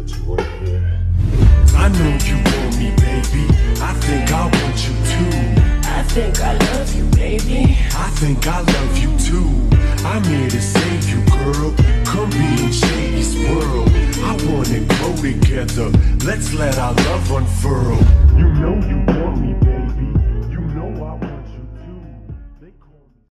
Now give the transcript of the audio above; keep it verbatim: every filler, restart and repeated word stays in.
put you right here. I know you want me, baby. I think I want you too. I think I love you, baby. I think I love you too. I'm here to save you, girl. Come be in Shady's world. I wanna grow together. Let's let our love unfurl. You know you want me,